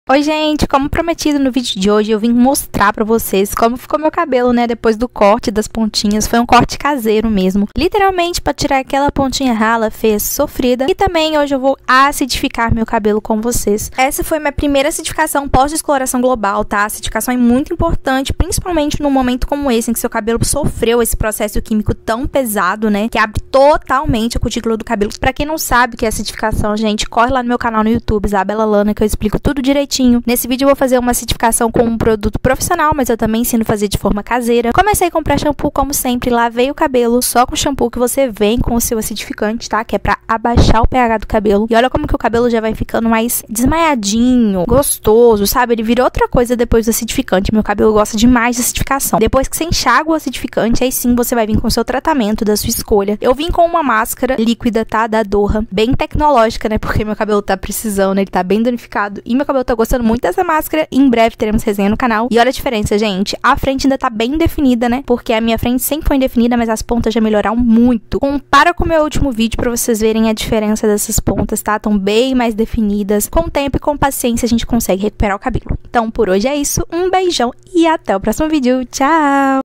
Oi gente, como prometido no vídeo de hoje eu vim mostrar pra vocês como ficou meu cabelo, né, depois do corte das pontinhas. Foi um corte caseiro mesmo, literalmente pra tirar aquela pontinha rala, feia, sofrida. E também hoje eu vou acidificar meu cabelo com vocês. Essa foi minha primeira acidificação pós-descoloração global, tá? A acidificação é muito importante, principalmente num momento como esse, em que seu cabelo sofreu esse processo químico tão pesado, né, que abre totalmente a cutícula do cabelo. Pra quem não sabe o que é acidificação, gente, corre lá no meu canal no YouTube, Isabela Lana, que eu explico tudo direitinho. Nesse vídeo eu vou fazer uma acidificação com um produto profissional, mas eu também ensino a fazer de forma caseira. Comecei a comprar shampoo como sempre, lavei o cabelo só com shampoo que você vem com o seu acidificante, tá? Que é pra abaixar o pH do cabelo. E olha como que o cabelo já vai ficando mais desmaiadinho, gostoso, sabe? Ele vira outra coisa depois do acidificante. Meu cabelo gosta demais de acidificação. Depois que você enxágua o acidificante, aí sim você vai vir com o seu tratamento da sua escolha. Eu vim com uma máscara líquida, tá? Da Doha. Bem tecnológica, né? Porque meu cabelo tá precisando, ele tá bem danificado. E meu cabelo tá gostando muito dessa máscara. Em breve teremos resenha no canal. E olha a diferença, gente. A frente ainda tá bem definida, né? Porque a minha frente sempre foi indefinida, mas as pontas já melhoraram muito. Compara com o meu último vídeo pra vocês verem a diferença dessas pontas, tá? Estão bem mais definidas. Com o tempo e com paciência a gente consegue recuperar o cabelo. Então, por hoje é isso. Um beijão e até o próximo vídeo. Tchau!